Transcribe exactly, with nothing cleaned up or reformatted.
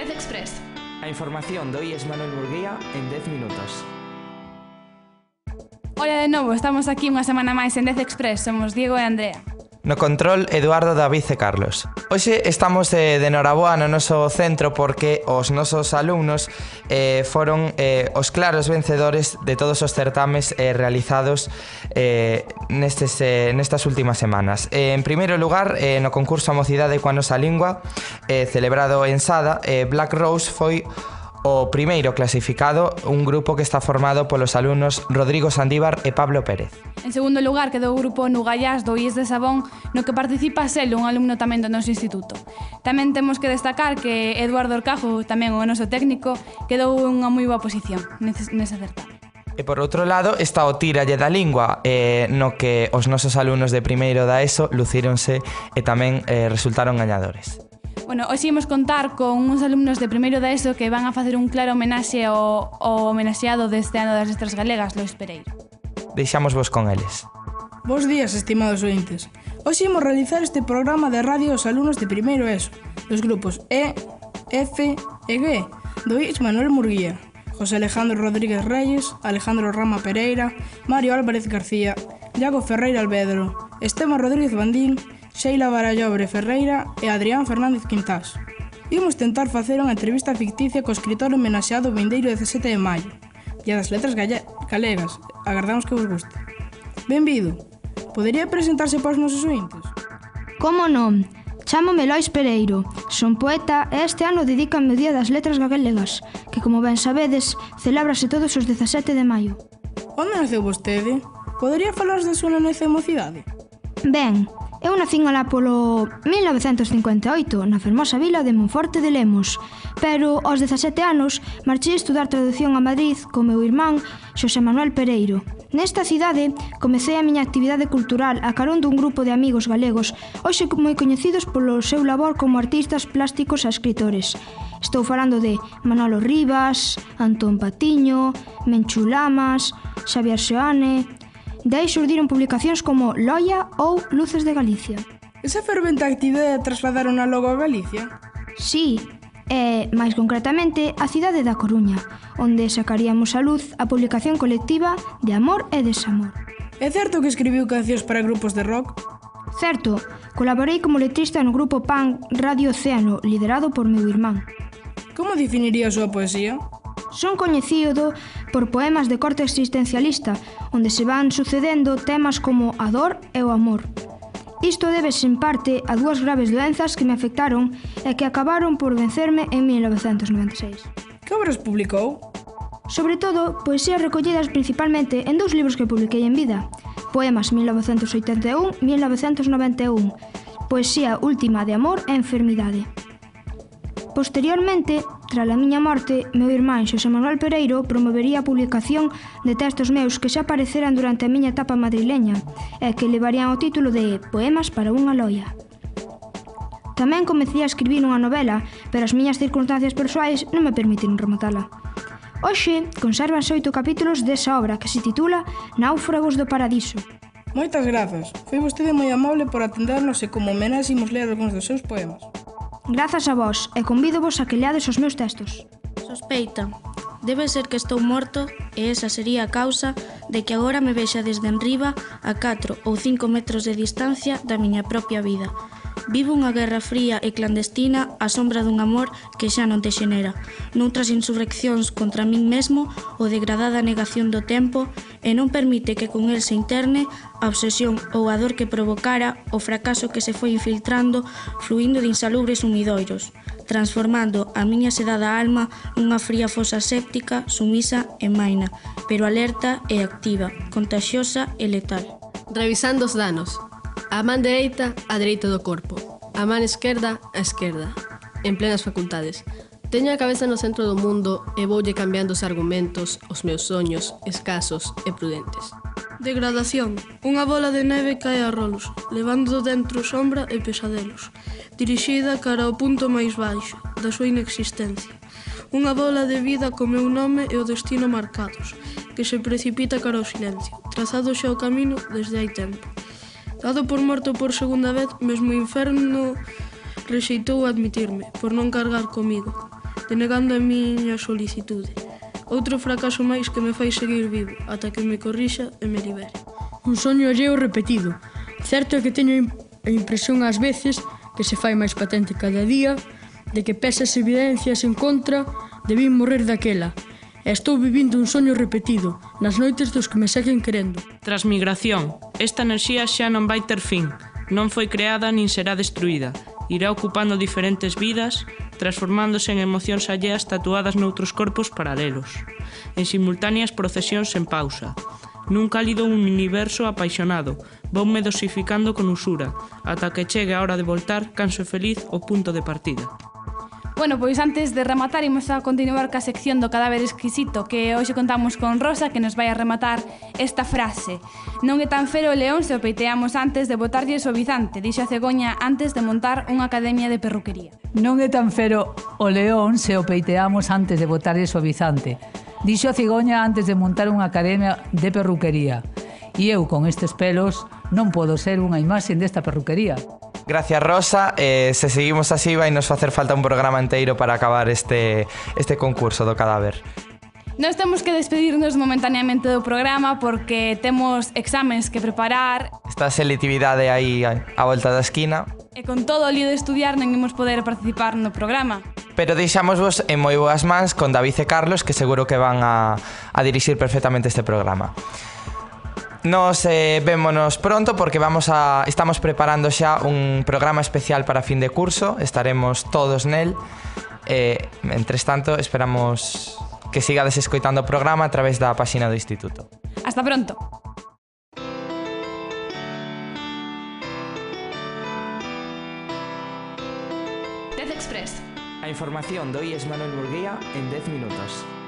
Dez Express. A información do I E S Manuel Murguía en dez minutos. Ola de novo, estamos aquí unha semana máis en Dez Express. Somos Diego e Andrea. No control, Eduardo, David e Carlos. Hoxe estamos de, de noraboa no noso centro porque os nosos alumnos eh, foron eh, os claros vencedores de todos os certames eh, realizados eh, nestes, eh, nestas últimas semanas. Eh, en primeiro lugar, eh, no concurso A Mocidade coa Nosa Lingua, eh, celebrado en Sada, eh, Black Rose foi o primeiro clasificado, un grupo que está formado polos alumnos Rodrigo Sandívar e Pablo Pérez. En segundo lugar quedou o grupo Nugallás do I E S de Sabón, no que participa Selo, un alumno tamén do noso instituto. Tamén temos que destacar que Eduardo Orcajo, tamén o noso técnico, quedou unha moi boa posición nese certame. E por outro lado está o Tíralle da Lingua, eh, no que os nosos alumnos de primeiro da ESO lucíronse e tamén eh, resultaron gañadores. Bueno, hoxe imos contar con uns alumnos de primeiro da ESO que van a facer un claro homenaxe ao, ao homenaxeado deste ano das letras galegas, Lois Pereiro. Deixamos vos con eles. Bos días, estimados ointes. Hoxe imos realizar este programa de radio aos alumnos de primeiro ESO, dos grupos E, F e G, do I E S Manuel Murguía, José Alejandro Rodríguez Reyes, Alejandro Rama Pereira, Mario Álvarez García, Iago Ferreira Alvedro, Esteban Rodríguez Bandín, Sheila Barallobre Ferreira e Adrián Fernández Quintás. Imos tentar facer unha entrevista ficticia co escritor homenaxeado vindeiro dezasete de maio, Día das Letras Galegas. Agardamos que vos guste. Benvido. Podería presentarse para os nosos ointes? Como non? Chámome Lois Pereiro, son poeta e este ano dedícame o Día das Letras Galegas, que, como ben sabedes, celébrase todos os dezasete de maio. Onde naceu vostede? Podería falar da súa nenez e mocidade? Ben, eu nacín alá polo mil novecentos cincuenta e oito na fermosa vila de Monforte de Lemos, pero aos dezasete anos marchei a estudar traducción a Madrid co meu irmán Xosé Manuel Pereiro. Nesta cidade comecei a miña actividade cultural a carón dun grupo de amigos galegos, hoxe moi coñecidos polo seu labor como artistas plásticos e escritores. Estou falando de Manolo Rivas, Antón Patiño, Menchu Lamas, Xavier Seoane. De aí xurdiron publicacións como Loia ou Luces de Galicia. Esa fervente actividade trasladaron a logo a Galicia? Sí, e, máis concretamente, a cidade da Coruña, onde sacaríamos a luz a publicación colectiva de Amor e Desamor. É certo que escribiu cancións para grupos de rock? Certo, colaborei como letrista no grupo punk Radio Océano, liderado por meu irmán. Como definiría a súa poesía? Son coñecido por poemas de corte existencialista, onde se van sucedendo temas como a dor e o amor. Isto débese en parte a dúas graves doenzas que me afectaron e que acabaron por vencerme en mil novecentos noventa e seis. Que obras publicou? Sobre todo, poesías recollidas principalmente en dous libros que publiquei en vida: Poemas mil novecentos oitenta e un a mil novecentos noventa e un, Poesía última de amor e enfermidade. Posteriormente, tras a miña morte, meu irmán Xosé Manuel Pereiro promovería a publicación de textos meus que xa apareceran durante a miña etapa madrileña e que levarían o título de Poemas para unha loia. Tamén comecei a escribir unha novela, pero as miñas circunstancias persoais non me permitiron rematala. Hoxe, consérvanse oito capítulos desa obra que se titula Náufragos do Paradiso. Moitas grazas. Foi vostede moi amable por atendernos e como homenaxe imos ler algúns dos seus poemas. Grazas a vos e convídovos a que leades os meus textos. Sospeita. Debe ser que estou morto e esa sería a causa de que agora me vexa desde enriba a catro ou cinco metros de distancia da miña propia vida. Vivo unha guerra fría e clandestina á sombra dun amor que xa non te xenera, noutras insurreccións contra min mesmo ou degradada negación do tempo e non permite que con el se interne a obsesión ou a dor que provocara o fracaso que se foi infiltrando fluindo de insalubres humidoiros, transformando a miña sedada alma nunha fría fosa séptica, sumisa e maina, pero alerta e activa, contagiosa e letal. Revisando os danos. A man dereita, a dereita do corpo. A man esquerda, a esquerda. En plenas facultades. Teño a cabeza no centro do mundo e voulle cambiando os argumentos, os meus soños, escasos e prudentes. Degradación. Unha bola de neve cae a rolos, levando dentro sombra e pesadelos, dirixida cara ao punto máis baixo da súa inexistencia. Unha bola de vida co meu nome e o destino marcados, que se precipita cara ao silencio, trazado xa o camino desde hai tempo. Dado por morto por segunda vez, mesmo o inferno rexeitou admitirme, por non cargar comigo. denegando a miña solicitude. Outro fracaso máis que me fai seguir vivo, ata que me corrixa e me libere. Un soño alleo repetido. Certo é que teño a impresión ás veces, que se fai máis patente cada día, de que pesas evidencias en contra, debín morrer daquela. E estou vivindo un soño repetido, nas noites dos que me seguen querendo. Transmigración. Esta enerxía xa non vai ter fin. Non foi creada nin será destruída. Irá ocupando diferentes vidas, transformándose en emocións alleas tatuadas noutros corpos paralelos. En simultáneas procesións en pausa. Nun cálido universo apaixonado, voume dosificando con usura, ata que chegue a hora de voltar, canso e feliz, ao punto de partida. Bueno, pois antes de rematar, imos a continuar ca sección do cadáver exquisito, que hoxe contamos con Rosa, que nos vai a rematar esta frase. Non é tan fero o león se o peiteamos antes de botarlle suavizante, dixo a cegoña antes de montar unha academia de perruquería. Non é tan fero o león se o peiteamos antes de botarlle suavizante, dixo a cigoña antes de montar unha academia de perruquería. E eu, con estes pelos, non podo ser unha imaxe desta perruquería. Gracias, Rosa. Eh, se seguimos así vai nos facer falta un programa enteiro para acabar este, este concurso do cadáver. Nós temos que despedirnos momentaneamente do programa porque temos exames que preparar. Esta selectividade aí á volta da esquina. E con todo o lío de estudiar non imos poder participar no programa. Pero deixámosvos en moi boas mans con David e Carlos, que seguro que van a, a dirixir perfectamente este programa. Nos eh, vémonos pronto porque vamos a estamos preparando xa un programa especial para fin de curso. Estaremos todos nel. Eh, mentres tanto, esperamos que sigades escoitando o programa a través da páxina do Instituto. Hasta pronto. Tez Express. A información do I E S Manuel Murguía en dez minutos.